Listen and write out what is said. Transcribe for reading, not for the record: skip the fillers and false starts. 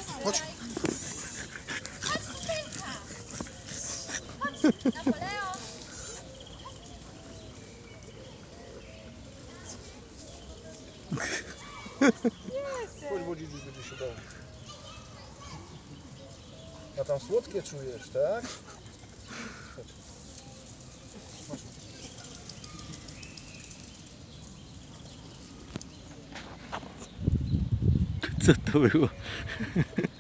Chodź. Napoleon! Chodź, bo dziś będzie się dało. A tam słodkie czujesz, tak? Chodź. Chodź. Co to było?